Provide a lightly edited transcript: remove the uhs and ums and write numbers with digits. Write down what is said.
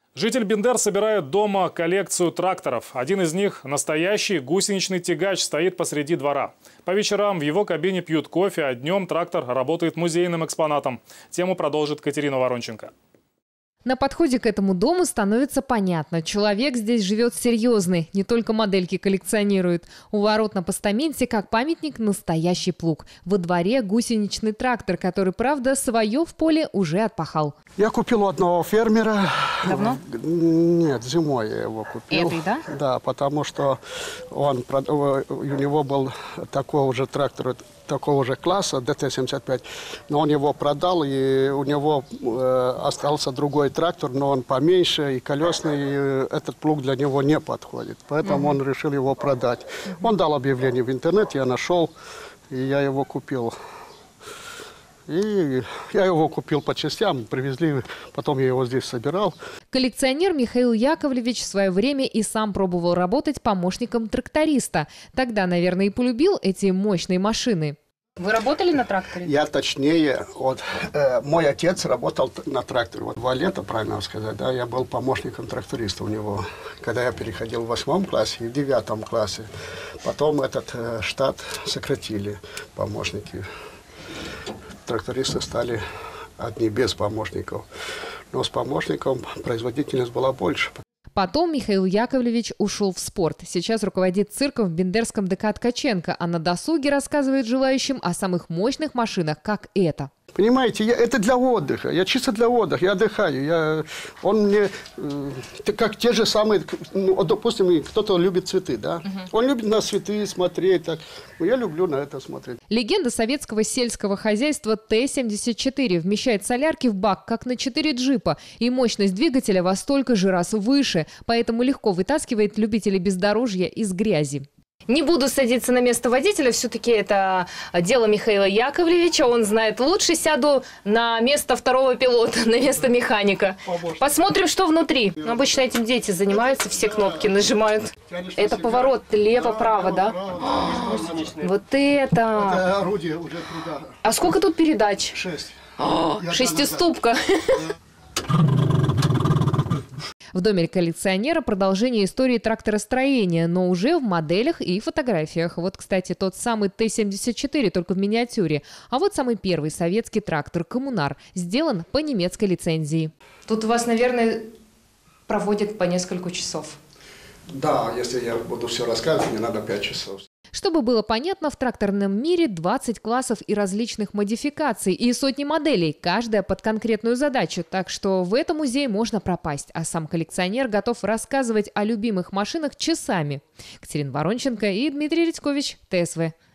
Житель Бендер собирает дома коллекцию тракторов. Один из них, настоящий гусеничный тягач, стоит посреди двора. По вечерам в его кабине пьют кофе, а днем трактор работает музейным экспонатом. Тему продолжит Катерина Воронченко. На подходе к этому дому становится понятно. Человек здесь живет серьезный, не только модельки коллекционирует. У ворот на постаменте, как памятник, настоящий плуг. Во дворе гусеничный трактор, который, правда, свое в поле уже отпахал. Я купил у одного фермера. Давно? Нет, зимой я его купил. Этой, да? Да, потому что у него был такой же трактор, такого же класса, ДТ-75, но он его продал, и у него остался другой трактор, но он поменьше и колесный, и этот плуг для него не подходит. Поэтому он решил его продать. Он дал объявление в интернете, я нашел, и я его купил. И я его купил по частям, привезли, потом я его здесь собирал. Коллекционер Михаил Яковлевич в свое время и сам пробовал работать помощником тракториста. Тогда, наверное, и полюбил эти мощные машины. Вы работали на тракторе? Я точнее, мой отец работал на тракторе. 2 лета, правильно сказать, да, я был помощником тракториста у него. Когда я переходил в 8 классе и в 9 классе. Потом этот штат сократили, помощники. Трактористы стали одни без помощников. Но с помощником производительность была больше. Потом Михаил Яковлевич ушел в спорт. Сейчас руководит цирком в Бендерском ДК Ткаченко, а на досуге рассказывает желающим о самых мощных машинах, как эта. Понимаете, это для отдыха. Я чисто для отдыха, я отдыхаю. Он мне, как те же самые, ну, допустим, кто-то любит цветы, да? Он любит на цветы смотреть, так. Я люблю на это смотреть. Легенда советского сельского хозяйства Т-74 вмещает солярки в бак, как на 4 джипа, и мощность двигателя во столько же раз выше, поэтому легко вытаскивает любителей бездорожья из грязи. Не буду садиться на место водителя, все-таки это дело Михаила Яковлевича, он знает лучше. Сяду на место второго пилота, на место механика. Посмотрим, что внутри. Обычно этим дети занимаются, все кнопки нажимают. Это поворот лево-право, да? Вот это! Это орудие уже труда. А сколько тут передач? 6. Шестиступка. В доме коллекционера продолжение истории тракторостроения, но уже в моделях и фотографиях. Вот, кстати, тот самый Т-74, только в миниатюре. А вот самый первый советский трактор «Коммунар» сделан по немецкой лицензии. Тут у вас, наверное, проводят по несколько часов. Да, если я буду все рассказывать, мне надо 5 часов. Чтобы было понятно, в тракторном мире 20 классов и различных модификаций и сотни моделей, каждая под конкретную задачу. Так что в этом музее можно пропасть, а сам коллекционер готов рассказывать о любимых машинах часами. Катерина Воронченко и Дмитрий Редькович, ТСВ.